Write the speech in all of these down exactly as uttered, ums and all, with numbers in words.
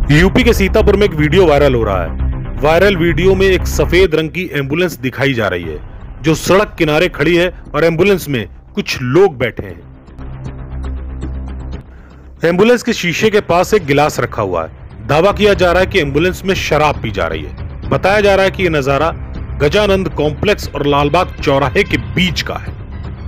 UP के सीतापुर में एक वीडियो वायरल हो रहा है। वायरल वीडियो में एक सफेद रंग की एम्बुलेंस दिखाई जा रही है जो सड़क किनारे खड़ी है और एम्बुलेंस में कुछ लोग बैठे हैं। एम्बुलेंस के शीशे के पास एक गिलास रखा हुआ है। दावा किया जा रहा है कि एम्बुलेंस में शराब पी जा रही है। बताया जा रहा है कि यह नजारा गजानंद कॉम्प्लेक्स और लालबाग चौराहे के बीच का है।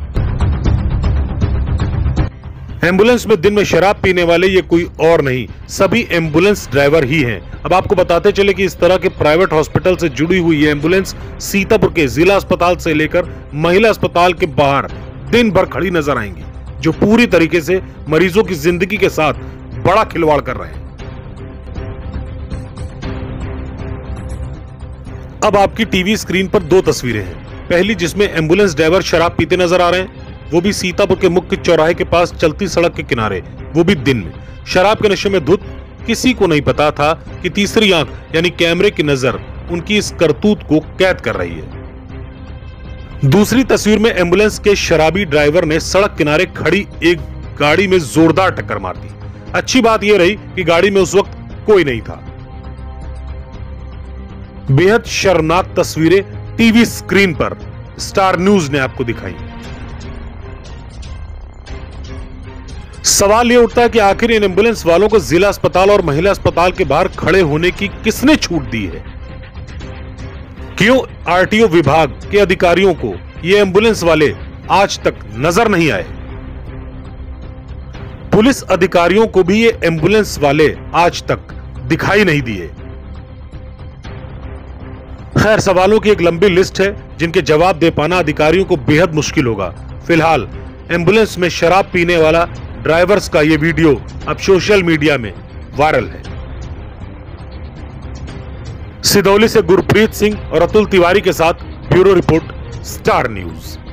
एम्बुलेंस में दिन में शराब पीने वाले ये कोई और नहीं, सभी एम्बुलेंस ड्राइवर ही हैं। अब आपको बताते चले कि इस तरह के प्राइवेट हॉस्पिटल से जुड़ी हुई ये एम्बुलेंस सीतापुर के जिला अस्पताल से लेकर महिला अस्पताल के बाहर दिन भर खड़ी नजर आएंगी, जो पूरी तरीके से मरीजों की जिंदगी के साथ बड़ा खिलवाड़ कर रहे हैं। अब आपकी टीवी स्क्रीन पर दो तस्वीरें हैं। पहली जिसमें एम्बुलेंस ड्राइवर शराब पीते नजर आ रहे हैं, वो भी सीतापुर के मुख्य चौराहे के पास चलती सड़क के किनारे, वो भी दिन में। शराब के नशे में धुत किसी को नहीं पता था कि तीसरी आंख यानी कैमरे की नजर उनकी इस करतूत को कैद कर रही है। दूसरी तस्वीर में एम्बुलेंस के शराबी ड्राइवर ने सड़क किनारे खड़ी एक गाड़ी में जोरदार टक्कर मार दी। अच्छी बात यह रही कि गाड़ी में उस वक्त कोई नहीं था। बेहद शर्मनाक तस्वीरें टीवी स्क्रीन पर स्टार न्यूज ने आपको दिखाई। सवाल यह उठता है कि आखिर इन एम्बुलेंस वालों को जिला अस्पताल और महिला अस्पताल के बाहर खड़े होने की किसने छूट दी है? क्यों आरटीओ विभाग के अधिकारियों को ये एम्बुलेंस वाले आज तक नजर नहीं आए? पुलिस अधिकारियों को भी ये एम्बुलेंस वाले आज तक दिखाई नहीं दिए। खैर, सवालों की एक लंबी लिस्ट है जिनके जवाब दे पाना अधिकारियों को बेहद मुश्किल होगा। फिलहाल एम्बुलेंस में शराब पीने वाला ड्राइवर्स का ये वीडियो अब सोशल मीडिया में वायरल है। सिदौली से गुरप्रीत सिंह और अतुल तिवारी के साथ ब्यूरो रिपोर्ट, स्टार न्यूज।